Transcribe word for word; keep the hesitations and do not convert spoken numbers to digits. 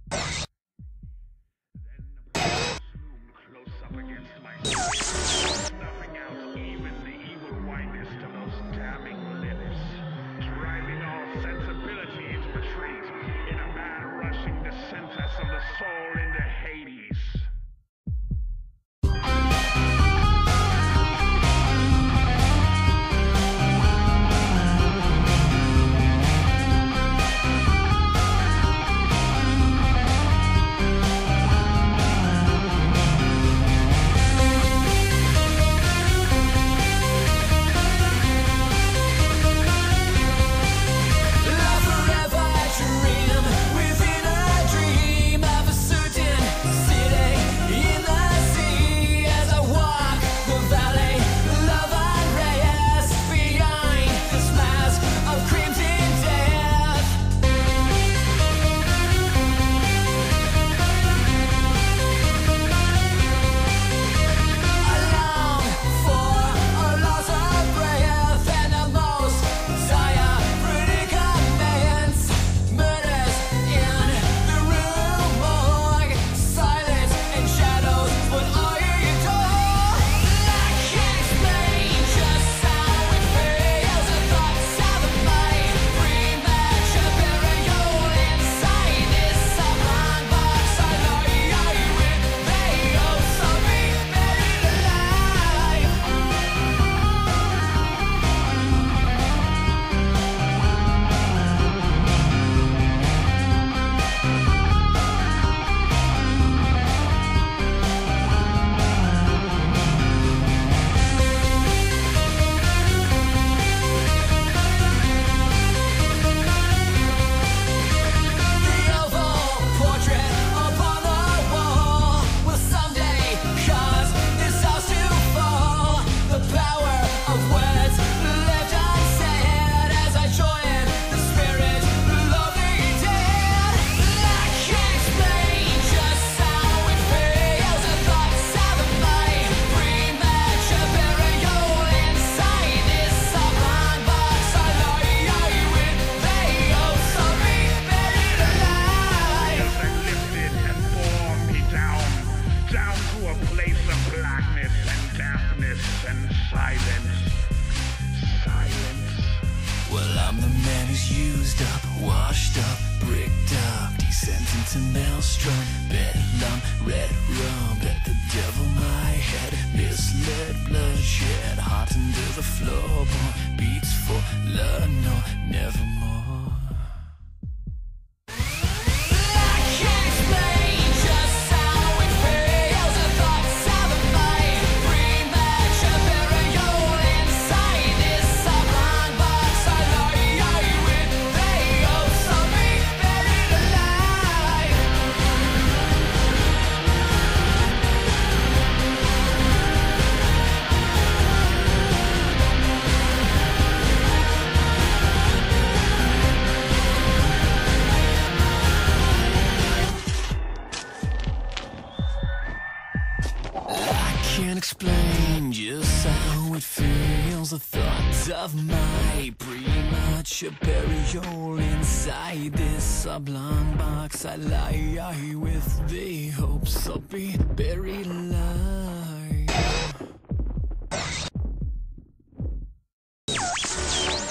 Close up against my side, snuffing out even the evil whiteness to most damning limits, driving all sensibility into retreat in a mad rushing descent of the soul into Hades. Used up, washed up, bricked up, descent into maelstrom, bedlam, red rum, bet the devil my head, misled bloodshed, hot under the floorboard, beats for love, no, nevermore. Can't explain just how it feels. The thought of my premature burial inside this sublime box I lie with the hopes I'll be buried alive.